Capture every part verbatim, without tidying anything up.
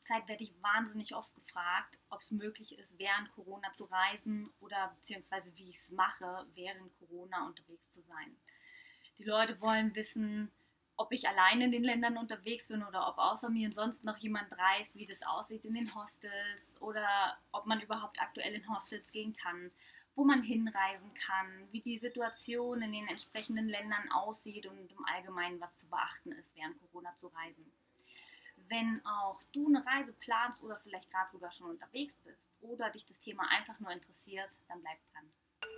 Zeit werde ich wahnsinnig oft gefragt, ob es möglich ist, während Corona zu reisen oder beziehungsweise wie ich es mache, während Corona unterwegs zu sein. Die Leute wollen wissen, ob ich allein in den Ländern unterwegs bin oder ob außer mir sonst noch jemand reist, wie das aussieht in den Hostels oder ob man überhaupt aktuell in Hostels gehen kann, wo man hinreisen kann, wie die Situation in den entsprechenden Ländern aussieht und im Allgemeinen was zu beachten ist, während Corona zu reisen. Wenn auch du eine Reise planst oder vielleicht gerade sogar schon unterwegs bist oder dich das Thema einfach nur interessiert, dann bleib dran.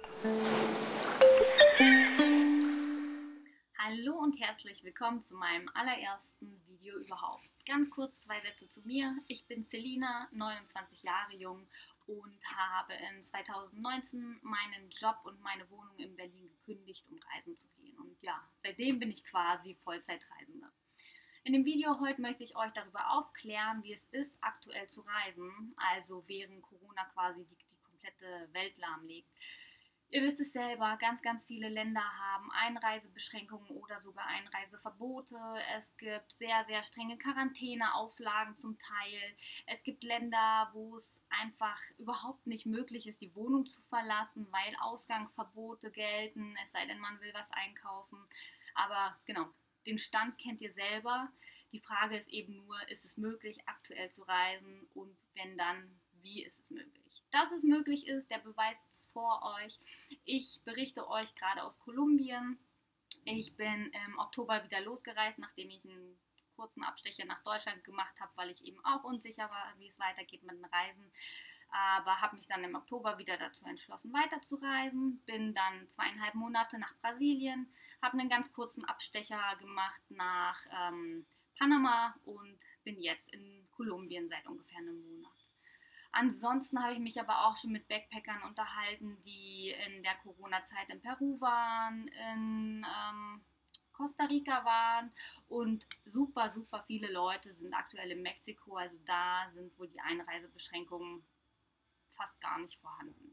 Hallo und herzlich willkommen zu meinem allerersten Video überhaupt. Ganz kurz zwei Sätze zu mir. Ich bin Selina, neunundzwanzig Jahre jung und habe in zweitausendneunzehn meinen Job und meine Wohnung in Berlin gekündigt, um reisen zu gehen. Und ja, seitdem bin ich quasi Vollzeitreisende. In dem Video heute möchte ich euch darüber aufklären, wie es ist, aktuell zu reisen, also während Corona quasi die, die komplette Welt lahmlegt. Ihr wisst es selber, ganz, ganz viele Länder haben Einreisebeschränkungen oder sogar Einreiseverbote. Es gibt sehr, sehr strenge Quarantäneauflagen zum Teil. Es gibt Länder, wo es einfach überhaupt nicht möglich ist, die Wohnung zu verlassen, weil Ausgangsverbote gelten, es sei denn, man will was einkaufen. Aber genau, den Stand kennt ihr selber. Die Frage ist eben nur, ist es möglich, aktuell zu reisen und wenn dann, wie ist es möglich? Dass es möglich ist, der Beweis ist vor euch. Ich berichte euch gerade aus Kolumbien. Ich bin im Oktober wieder losgereist, nachdem ich einen kurzen Abstecher nach Deutschland gemacht habe, weil ich eben auch unsicher war, wie es weitergeht mit den Reisen. Aber habe mich dann im Oktober wieder dazu entschlossen, weiterzureisen. Bin dann zweieinhalb Monate nach Brasilien, habe einen ganz kurzen Abstecher gemacht nach ähm, Panama und bin jetzt in Kolumbien seit ungefähr einem Monat. Ansonsten habe ich mich aber auch schon mit Backpackern unterhalten, die in der Corona-Zeit in Peru waren, in ähm, Costa Rica waren und super, super viele Leute sind aktuell in Mexiko. Also da sind wohl die Einreisebeschränkungen fast gar nicht vorhanden.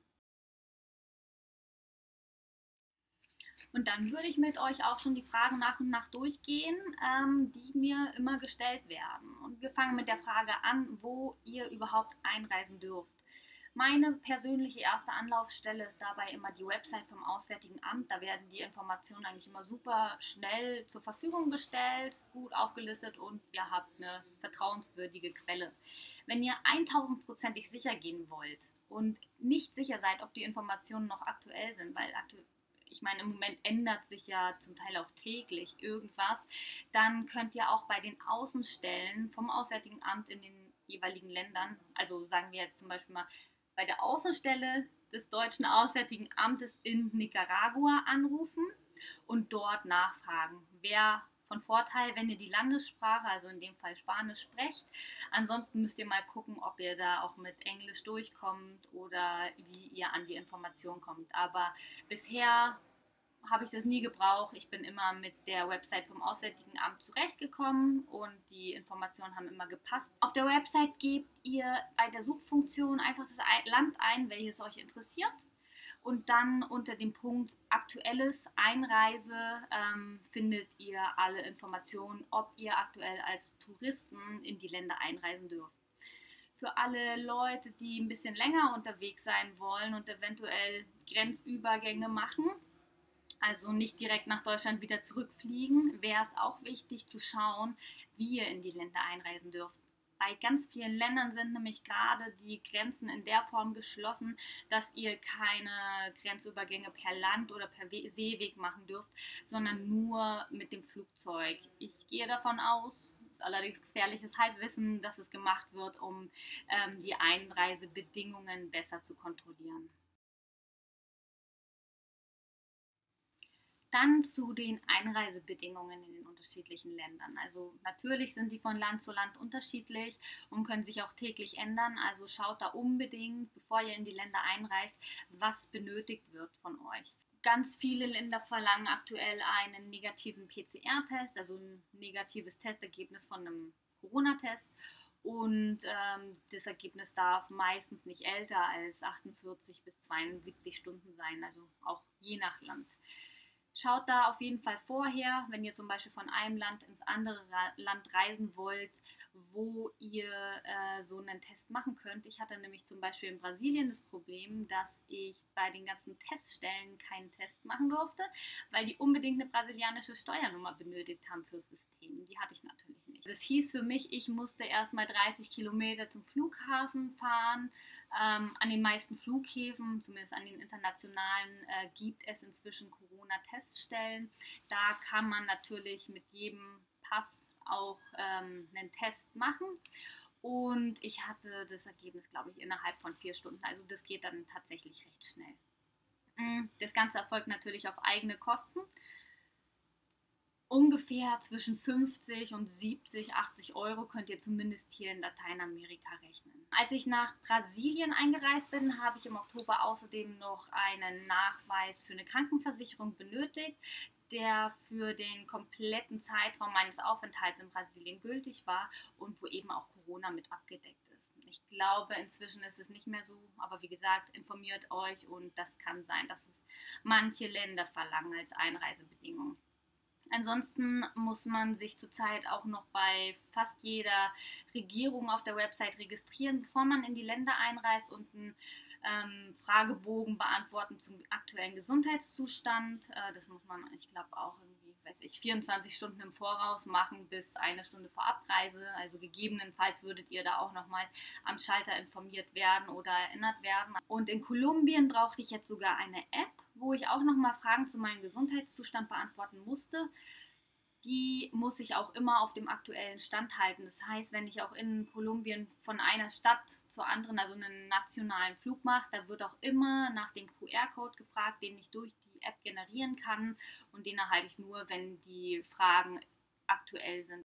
Und dann würde ich mit euch auch schon die Fragen nach und nach durchgehen, ähm, die mir immer gestellt werden. Und wir fangen mit der Frage an, wo ihr überhaupt einreisen dürft. Meine persönliche erste Anlaufstelle ist dabei immer die Website vom Auswärtigen Amt. Da werden die Informationen eigentlich immer super schnell zur Verfügung gestellt, gut aufgelistet und ihr habt eine vertrauenswürdige Quelle. Wenn ihr tausendprozentig sicher gehen wollt und nicht sicher seid, ob die Informationen noch aktuell sind, weil aktuell ich meine, im Moment ändert sich ja zum Teil auch täglich irgendwas, dann könnt ihr auch bei den Außenstellen vom Auswärtigen Amt in den jeweiligen Ländern, also sagen wir jetzt zum Beispiel mal bei der Außenstelle des deutschen Auswärtigen Amtes in Nicaragua anrufen und dort nachfragen, wer von Vorteil, wenn ihr die Landessprache, also in dem Fall Spanisch, sprecht. Ansonsten müsst ihr mal gucken, ob ihr da auch mit Englisch durchkommt oder wie ihr an die Information kommt. Aber bisher habe ich das nie gebraucht. Ich bin immer mit der Website vom Auswärtigen Amt zurechtgekommen und die Informationen haben immer gepasst. Auf der Website gebt ihr bei der Suchfunktion einfach das Land ein, welches euch interessiert. Und dann unter dem Punkt Aktuelles Einreise ähm, findet ihr alle Informationen, ob ihr aktuell als Touristen in die Länder einreisen dürft. Für alle Leute, die ein bisschen länger unterwegs sein wollen und eventuell Grenzübergänge machen, also nicht direkt nach Deutschland wieder zurückfliegen, wäre es auch wichtig zu schauen, wie ihr in die Länder einreisen dürft. Bei ganz vielen Ländern sind nämlich gerade die Grenzen in der Form geschlossen, dass ihr keine Grenzübergänge per Land oder per Seeweg machen dürft, sondern nur mit dem Flugzeug. Ich gehe davon aus, das ist allerdings gefährliches Halbwissen, dass es gemacht wird, um ähm, die Einreisebedingungen besser zu kontrollieren. Dann zu den Einreisebedingungen in den unterschiedlichen Ländern. Also natürlich sind die von Land zu Land unterschiedlich und können sich auch täglich ändern. Also schaut da unbedingt, bevor ihr in die Länder einreist, was benötigt wird von euch. Ganz viele Länder verlangen aktuell einen negativen P C R-Test, also ein negatives Testergebnis von einem Corona-Test. Und ähm, das Ergebnis darf meistens nicht älter als achtundvierzig bis zweiundsiebzig Stunden sein, also auch je nach Land. Schaut da auf jeden Fall vorher, wenn ihr zum Beispiel von einem Land ins andere Land reisen wollt, wo ihr äh, so einen Test machen könnt. Ich hatte nämlich zum Beispiel in Brasilien das Problem, dass ich bei den ganzen Teststellen keinen Test machen durfte, weil die unbedingt eine brasilianische Steuernummer benötigt haben fürs System. Die hatte ich natürlich nicht. Das hieß für mich, ich musste erst mal dreißig Kilometer zum Flughafen fahren. Ähm, an den meisten Flughäfen, zumindest an den internationalen, äh, gibt es inzwischen Corona-Teststellen. Da kann man natürlich mit jedem Pass auch ähm, einen Test machen. Und ich hatte das Ergebnis, glaube ich, innerhalb von vier Stunden. Also das geht dann tatsächlich recht schnell. Das Ganze erfolgt natürlich auf eigene Kosten. Ungefähr zwischen fünfzig und siebzig, achtzig Euro könnt ihr zumindest hier in Lateinamerika rechnen. Als ich nach Brasilien eingereist bin, habe ich im Oktober außerdem noch einen Nachweis für eine Krankenversicherung benötigt, der für den kompletten Zeitraum meines Aufenthalts in Brasilien gültig war und wo eben auch Corona mit abgedeckt ist. Ich glaube, inzwischen ist es nicht mehr so, aber wie gesagt, informiert euch und das kann sein, dass es manche Länder verlangen als Einreisebedingung. Ansonsten muss man sich zurzeit auch noch bei fast jeder Regierung auf der Website registrieren, bevor man in die Länder einreist und einen ähm, Fragebogen beantworten zum aktuellen Gesundheitszustand. Äh, das muss man, ich glaube, auch irgendwie, weiß ich, vierundzwanzig Stunden im Voraus machen bis eine Stunde vor Abreise. Also gegebenenfalls würdet ihr da auch nochmal am Schalter informiert werden oder erinnert werden. Und in Kolumbien brauchte ich jetzt sogar eine App, wo ich auch nochmal Fragen zu meinem Gesundheitszustand beantworten musste. Die muss ich auch immer auf dem aktuellen Stand halten. Das heißt, wenn ich auch in Kolumbien von einer Stadt zur anderen, also einen nationalen Flug mache, da wird auch immer nach dem Q R-Code gefragt, den ich durch die App generieren kann, und den erhalte ich nur, wenn die Fragen aktuell sind.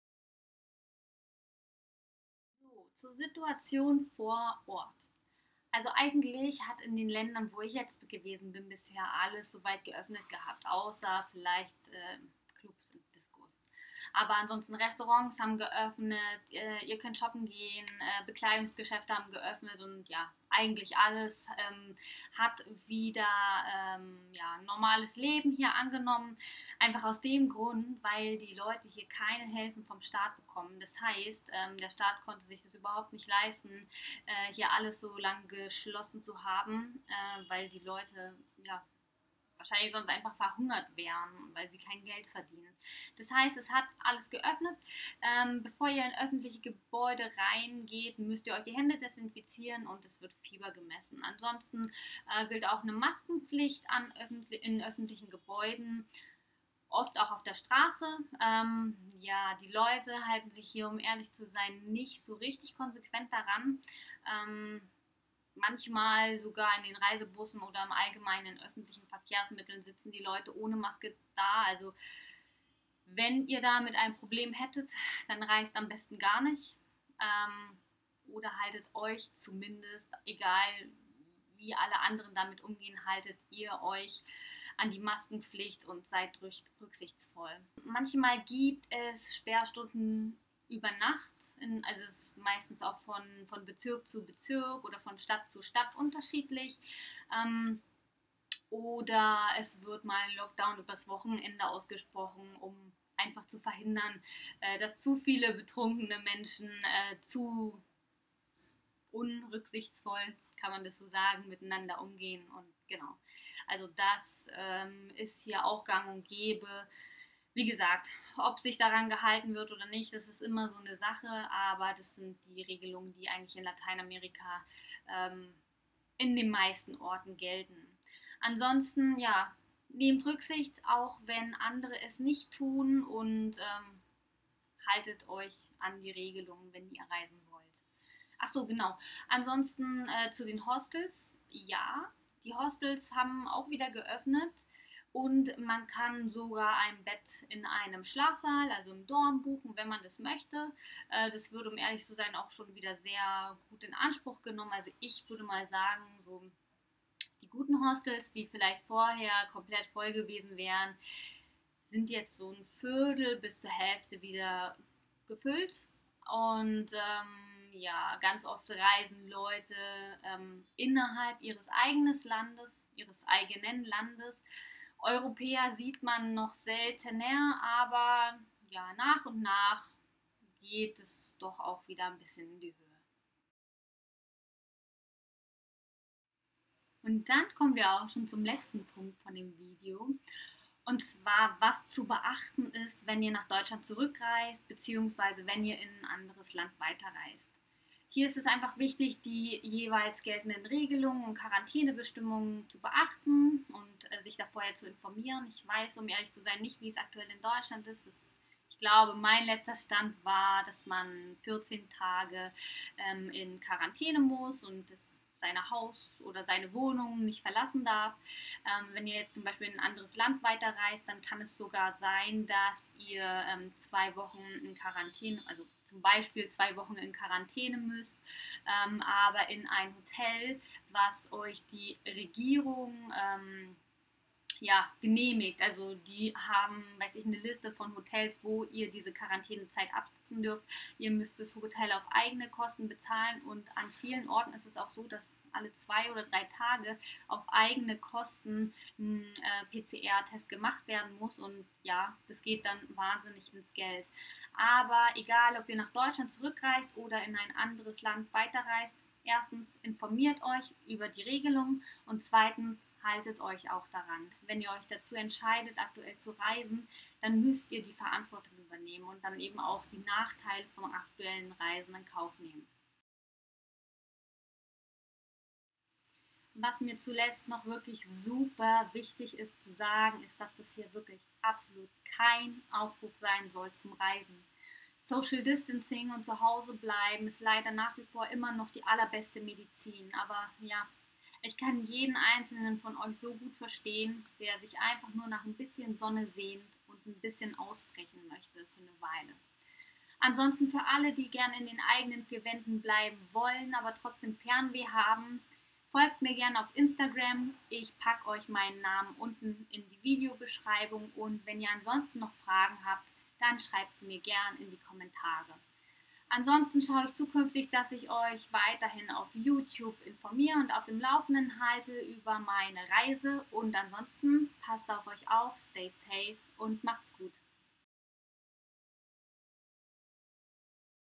So, zur Situation vor Ort. Also eigentlich hat in den Ländern, wo ich jetzt gewesen bin, bisher alles soweit geöffnet gehabt, außer vielleicht äh, Clubs und Diskos. Aber ansonsten Restaurants haben geöffnet, äh, ihr könnt shoppen gehen, äh, Bekleidungsgeschäfte haben geöffnet und ja, eigentlich alles ähm, hat wieder ähm, ja, normales Leben hier angenommen. Einfach aus dem Grund, weil die Leute hier keine Hilfen vom Staat bekommen. Das heißt, ähm, der Staat konnte sich das überhaupt nicht leisten, äh, hier alles so lang geschlossen zu haben, äh, weil die Leute ja wahrscheinlich sonst einfach verhungert wären, weil sie kein Geld verdienen. Das heißt, es hat alles geöffnet. Ähm, bevor ihr in öffentliche Gebäude reingeht, müsst ihr euch die Hände desinfizieren und es wird Fieber gemessen. Ansonsten äh, gilt auch eine Maskenpflicht an öffentlich, in öffentlichen Gebäuden. Oft auch auf der Straße. Ähm, ja, die Leute halten sich hier, um ehrlich zu sein, nicht so richtig konsequent daran. Ähm, manchmal sogar in den Reisebussen oder im allgemeinen in öffentlichen Verkehrsmitteln sitzen die Leute ohne Maske da. Also wenn ihr damit ein Problem hättet, dann reist am besten gar nicht. Ähm, oder haltet euch zumindest, egal wie alle anderen damit umgehen, haltet ihr euch an die Maskenpflicht und seid rücksichtsvoll. Manchmal gibt es Sperrstunden über Nacht, in, also es ist meistens auch von, von Bezirk zu Bezirk oder von Stadt zu Stadt unterschiedlich. Ähm, oder es wird mal ein Lockdown übers Wochenende ausgesprochen, um einfach zu verhindern, äh, dass zu viele betrunkene Menschen äh, zu unrücksichtsvoll, kann man das so sagen, miteinander umgehen. Und genau, also das ähm, ist hier auch gang und gäbe. Wie gesagt, ob sich daran gehalten wird oder nicht, das ist immer so eine Sache, aber das sind die Regelungen, die eigentlich in Lateinamerika ähm, in den meisten Orten gelten. Ansonsten, ja, nehmt Rücksicht, auch wenn andere es nicht tun, und ähm, haltet euch an die Regelungen, wenn ihr reisen wollt. Ach so, genau. Ansonsten äh, zu den Hostels. Ja, die Hostels haben auch wieder geöffnet und man kann sogar ein Bett in einem Schlafsaal, also im Dorm, buchen, wenn man das möchte. Äh, das wird, um ehrlich zu sein, auch schon wieder sehr gut in Anspruch genommen. Also ich würde mal sagen, so die guten Hostels, die vielleicht vorher komplett voll gewesen wären, sind jetzt so ein Viertel bis zur Hälfte wieder gefüllt. Und ähm, ja, ganz oft reisen Leute ähm, innerhalb ihres eigenen Landes, ihres eigenen Landes. Europäer sieht man noch seltener, aber ja, nach und nach geht es doch auch wieder ein bisschen in die Höhe. Und dann kommen wir auch schon zum letzten Punkt von dem Video. Und zwar, was zu beachten ist, wenn ihr nach Deutschland zurückreist, beziehungsweise wenn ihr in ein anderes Land weiterreist. Hier ist es einfach wichtig, die jeweils geltenden Regelungen und Quarantänebestimmungen zu beachten und äh, sich da vorher zu informieren. Ich weiß, um ehrlich zu sein, nicht, wie es aktuell in Deutschland ist. Das, ich glaube, mein letzter Stand war, dass man vierzehn Tage ähm, in Quarantäne muss und das seine Haus oder seine Wohnung nicht verlassen darf. Ähm, wenn ihr jetzt zum Beispiel in ein anderes Land weiterreist, dann kann es sogar sein, dass ihr ähm, zwei Wochen in Quarantäne, also zum Beispiel zwei Wochen in Quarantäne müsst, ähm, aber in ein Hotel, was euch die Regierung ähm, ja, genehmigt. Also die haben, weiß ich, eine Liste von Hotels, wo ihr diese Quarantänezeit absitzen dürft. Ihr müsst das Hotel auf eigene Kosten bezahlen und an vielen Orten ist es auch so, dass alle zwei oder drei Tage auf eigene Kosten ein äh, P C R-Test gemacht werden muss und ja, das geht dann wahnsinnig ins Geld. Aber egal, ob ihr nach Deutschland zurückreist oder in ein anderes Land weiterreist, erstens informiert euch über die Regelungen und zweitens haltet euch auch daran. Wenn ihr euch dazu entscheidet, aktuell zu reisen, dann müsst ihr die Verantwortung übernehmen und dann eben auch die Nachteile vom aktuellen Reisen in Kauf nehmen. Was mir zuletzt noch wirklich super wichtig ist zu sagen, ist, dass das hier wirklich absolut kein Aufruf sein soll zum Reisen. Social Distancing und zu Hause bleiben ist leider nach wie vor immer noch die allerbeste Medizin. Aber ja, ich kann jeden einzelnen von euch so gut verstehen, der sich einfach nur nach ein bisschen Sonne sehnt und ein bisschen ausbrechen möchte für eine Weile. Ansonsten für alle, die gern in den eigenen vier Wänden bleiben wollen, aber trotzdem Fernweh haben, folgt mir gerne auf Instagram. Ich packe euch meinen Namen unten in die Videobeschreibung und wenn ihr ansonsten noch Fragen habt, dann schreibt sie mir gern in die Kommentare. Ansonsten schaue ich zukünftig, dass ich euch weiterhin auf YouTube informiere und auf dem Laufenden halte über meine Reise. Und ansonsten passt auf euch auf, stay safe und macht's gut.